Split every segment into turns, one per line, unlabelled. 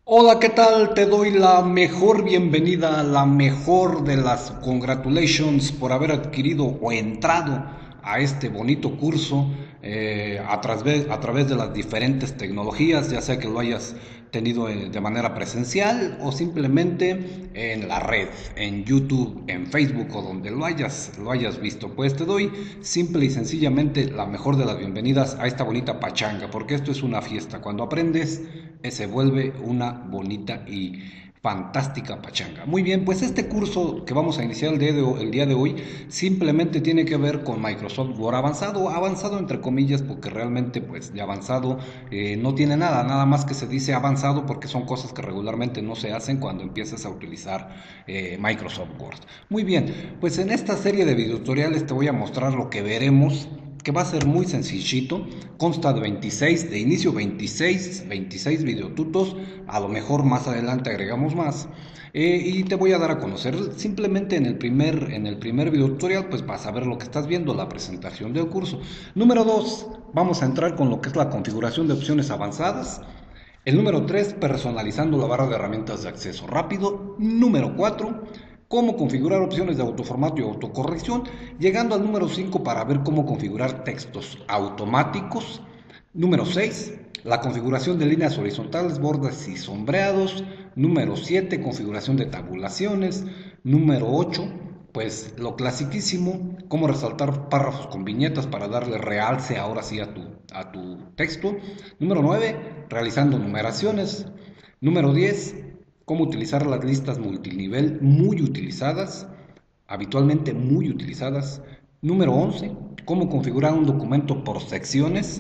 Hola, ¿qué tal? Te doy la mejor bienvenida, la mejor de las congratulations por haber adquirido o entrado a este bonito curso a través de las diferentes tecnologías, ya sea que lo hayas tenido de manera presencial o simplemente en la red, en YouTube, en Facebook o donde lo hayas visto. Pues te doy simple y sencillamente la mejor de las bienvenidas a esta bonita pachanga, porque esto es una fiesta. Cuando aprendes, se vuelve una bonita y fantástica pachanga. Muy bien, pues este curso que vamos a iniciar el día de hoy simplemente tiene que ver con Microsoft Word avanzado, avanzado entre comillas, porque realmente pues de avanzado no tiene nada, nada más que se dice avanzado porque son cosas que regularmente no se hacen cuando empiezas a utilizar Microsoft Word. Muy bien, pues en esta serie de videotutoriales te voy a mostrar lo que veremos, que va a ser muy sencillito. Consta de 26, de inicio 26 videotutos, a lo mejor más adelante agregamos más. Y te voy a dar a conocer simplemente en el primer video tutorial, pues vas a ver lo que estás viendo, la presentación del curso. Número 2, vamos a entrar con lo que es la configuración de opciones avanzadas. El número 3, personalizando la barra de herramientas de acceso rápido. Número 4, cómo configurar opciones de autoformato y autocorrección, llegando al número 5 para ver cómo configurar textos automáticos. Número 6, la configuración de líneas horizontales, bordes y sombreados. Número 7, configuración de tabulaciones. Número 8, pues lo clasiquísimo, cómo resaltar párrafos con viñetas para darle realce ahora sí a tu texto. Número 9, realizando numeraciones. Número 10, cómo utilizar las listas multinivel muy utilizadas, habitualmente muy utilizadas. Número 11, cómo configurar un documento por secciones.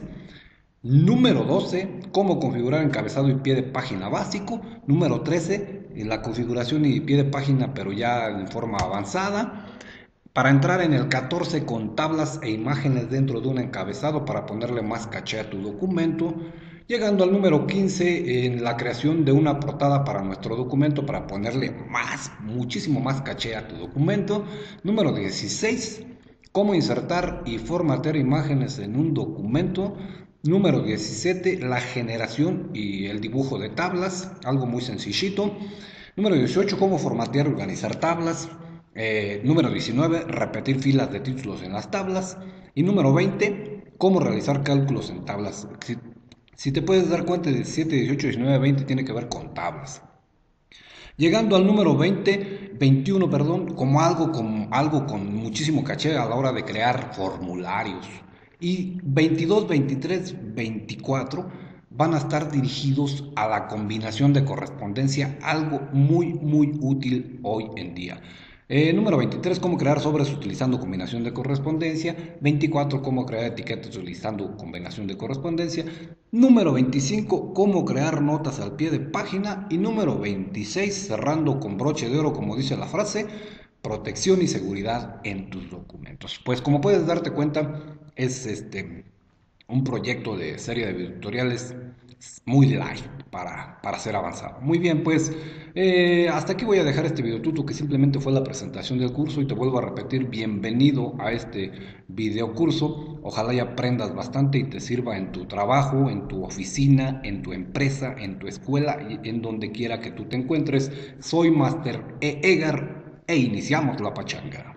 Número 12, cómo configurar encabezado y pie de página básico. Número 13, la configuración y pie de página pero ya en forma avanzada. Para entrar en el 14 con tablas e imágenes dentro de un encabezado para ponerle más caché a tu documento. Llegando al número 15 en la creación de una portada para nuestro documento para ponerle más, muchísimo más caché a tu documento. Número 16, cómo insertar y formatear imágenes en un documento. Número 17, la generación y el dibujo de tablas, algo muy sencillito. Número 18, cómo formatear y organizar tablas. Número 19, repetir filas de títulos en las tablas. Y número 20, cómo realizar cálculos en tablas. Si te puedes dar cuenta, 17, 18, 19, 20 tiene que ver con tablas. Llegando al número 21, perdón, como algo con muchísimo caché a la hora de crear formularios. Y 22, 23, 24 van a estar dirigidos a la combinación de correspondencia, algo muy, muy útil hoy en día. Número 23, cómo crear sobres utilizando combinación de correspondencia. 24, cómo crear etiquetas utilizando combinación de correspondencia. Número 25, cómo crear notas al pie de página. Y número 26, cerrando con broche de oro, como dice la frase, protección y seguridad en tus documentos. Pues como puedes darte cuenta, es un proyecto de serie de tutoriales muy light para ser avanzado. Muy bien, pues hasta aquí voy a dejar este video tuto que simplemente fue la presentación del curso y te vuelvo a repetir, bienvenido a este video curso. Ojalá y aprendas bastante y te sirva en tu trabajo, en tu oficina, en tu empresa, en tu escuela y en donde quiera que tú te encuentres. Soy Master Egar e iniciamos la pachanga.